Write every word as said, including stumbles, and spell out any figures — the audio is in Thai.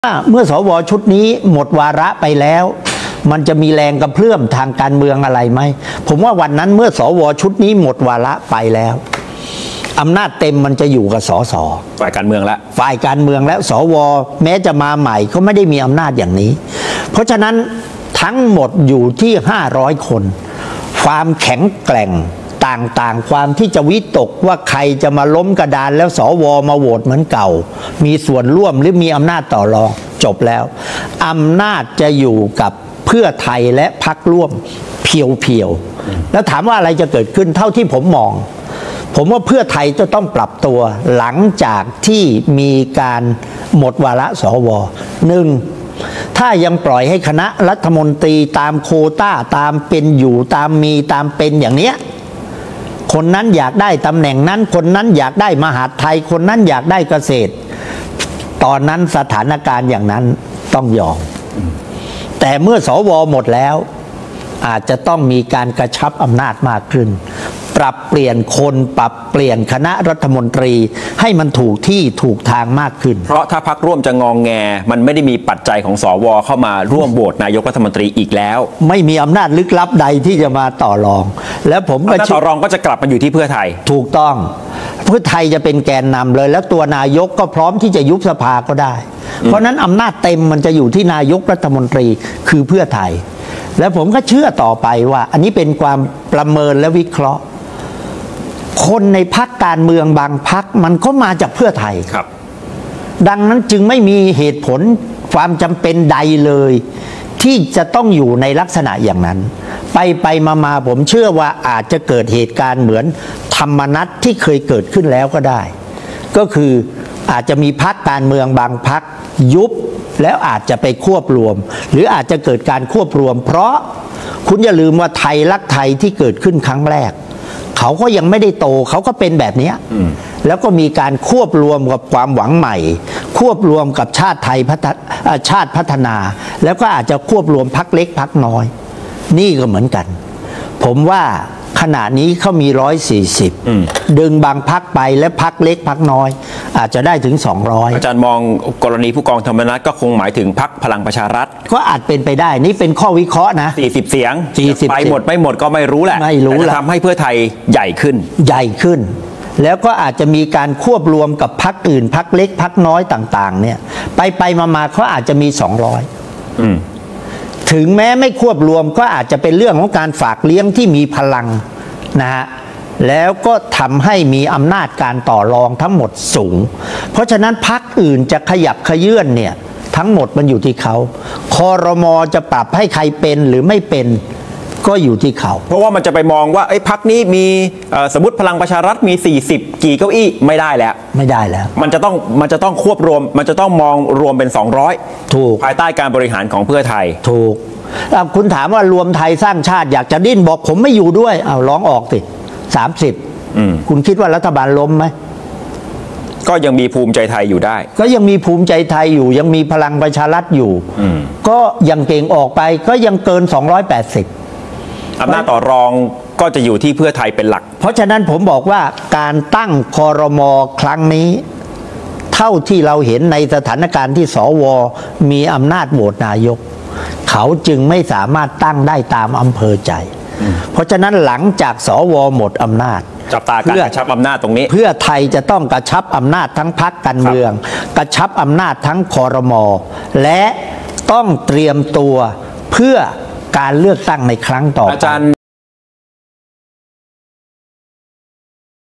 เมื่อสวชุดนี้หมดวาระไปแล้วมันจะมีแรงกระเพื่อมทางการเมืองอะไรไหมผมว่าวันนั้นเมื่อสวชุดนี้หมดวาระไปแล้วอำนาจเต็มมันจะอยู่กับสสฝ่ายการเมืองแล้วฝ่ายการเมืองแล้วสวแม้จะมาใหม่ก็ไม่ได้มีอำนาจอย่างนี้เพราะฉะนั้นทั้งหมดอยู่ที่ห้าร้อยคนความแข็งแกร่งต่างๆความที่จะวิตกว่าใครจะมาล้มกระดานแล้วสวมาโหวตเหมือนเก่ามีส่วนร่วมหรือมีอำนาจต่อรองจบแล้วอำนาจจะอยู่กับเพื่อไทยและพรรคร่วมเพียวๆแล้วถามว่าอะไรจะเกิดขึ้นเท่าที่ผมมองผมว่าเพื่อไทยจะต้องปรับตัวหลังจากที่มีการหมดวาระสวหนึ่งถ้ายังปล่อยให้คณะรัฐมนตรีตามโควต้าตามเป็นอยู่ตามมีตามเป็นอย่างเนี้ยคนนั้นอยากได้ตำแหน่งนั้นคนนั้นอยากได้มหาดไทยคนนั้นอยากได้เกษตรตอนนั้นสถานการณ์อย่างนั้นต้องยอมแต่เมื่อสวหมดแล้วอาจจะต้องมีการกระชับอำนาจมากขึ้นปรับเปลี่ยนคนปรับเปลี่ยนคณะรัฐมนตรีให้มันถูกที่ถูกทางมากขึ้นเพราะถ้าพรรคร่วมจะงองแงมันไม่ได้มีปัจจัยของสวเข้ามาร่วมโหวตนายกรัฐมนตรีอีกแล้วไม่มีอำนาจลึกลับใดที่จะมาต่อรองแล้วผมก็ต่อรองก็จะกลับมาอยู่ที่เพื่อไทยถูกต้องเพื่อไทยจะเป็นแกนนำเลยแล้วตัวนายกก็พร้อมที่จะยุบสภาก็ได้เพราะนั้นอำนาจเต็มมันจะอยู่ที่นายกรัฐมนตรีคือเพื่อไทยแล้วผมก็เชื่อต่อไปว่าอันนี้เป็นความประเมินและวิเคราะห์คนในพรรคการเมืองบางพรรคมันก็มาจากเพื่อไทยครับดังนั้นจึงไม่มีเหตุผลความจำเป็นใดเลยที่จะต้องอยู่ในลักษณะอย่างนั้นไปไปมามาผมเชื่อว่าอาจจะเกิดเหตุการณ์เหมือนธรรมนัสที่เคยเกิดขึ้นแล้วก็ได้ก็คืออาจจะมีพรรคการเมืองบางพรรคยุบแล้วอาจจะไปควบรวมหรืออาจจะเกิดการควบรวมเพราะคุณอย่าลืมว่าไทยรักไทยที่เกิดขึ้นครั้งแรกเขาก็ยังไม่ได้โตเขาก็เป็นแบบนี้แล้วก็มีการควบรวมกับความหวังใหม่ควบรวมกับชาติไทยพัฒนาชาติพัฒนาแล้วก็อาจจะควบรวมพรรคเล็กพรรคน้อยนี่ก็เหมือนกันผมว่าขณะนี้เขามีร้อยสี่สิบดึงบางพรรคไปและพรรคเล็กพรรคน้อยอาจจะได้ถึงสองร้อยอาจารย์มองกรณีผู้กองธรรมนัสก็คงหมายถึงพรรคพลังประชารัฐก็อาจเป็นไปได้นี่เป็นข้อวิเคราะห์นะสี่สิบเสียงสี่สิบไปหมดไม่หมดก็ไม่รู้แหละไม่รู้แหละทำให้เพื่อไทยใหญ่ขึ้นใหญ่ขึ้นแล้วก็อาจจะมีการควบรวมกับพรรคอื่นพรรคเล็กพรรคน้อยต่างๆเนี่ยไปไปมาๆเขาอาจจะมีสองร้อยถึงแม้ไม่ควบรวมก็อาจจะเป็นเรื่องของการฝากเลี้ยงที่มีพลังนะฮะแล้วก็ทำให้มีอำนาจการต่อรองทั้งหมดสูงเพราะฉะนั้นพรรคอื่นจะขยับขยื่นเนี่ยทั้งหมดมันอยู่ที่เขาครม.จะปรับให้ใครเป็นหรือไม่เป็นก็อยู่ที่เขาเพราะว่ามันจะไปมองว่าไอ้พรรคนี้มีสมมติพลังประชารัฐมีสี่สิบกี่เก้าอี้ไม่ได้แล้วไม่ได้แล้วมันจะต้องมันจะต้องควบรวมมันจะต้องมองรวมเป็นสองร้อยถูกภายใต้การบริหารของเพื่อไทยถูกคุณถามว่ารวมไทยสร้างชาติอยากจะดิ้นบอกผมไม่อยู่ด้วยเอาร้องออกสิสามสิบคุณคิดว่ารัฐบาลล้มไหมก็ยังมีภูมิใจไทยอยู่ได้ก็ยังมีภูมิใจไทยอยู่ยังมีพลังประชารัฐอยู่ก็ยังเก่งออกไปก็ยังเกินสองร้อยแปดสิบอำนาจต่อรองก็จะอยู่ที่เพื่อไทยเป็นหลักเพราะฉะนั้นผมบอกว่าการตั้งครม.ครั้งนี้เท่าที่เราเห็นในสถานการณ์ที่สวมีอำนาจโหวตนายกเขาจึงไม่สามารถตั้งได้ตามอำเภอใจเพราะฉะนั้นหลังจากสวหมดอำนาจจับตาการกระชับอำนาจตรงนี้เพื่อไทยจะต้องกระชับอำนาจทั้งพรรคการเมืองกระชับอำนาจทั้งครม.และต้องเตรียมตัวเพื่อการเลือกตั้งในครั้งต่อไป